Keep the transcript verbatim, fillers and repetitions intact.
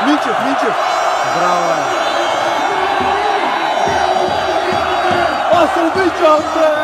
Минчев, Минчев. Браво, бе. Аз се обичам, бе!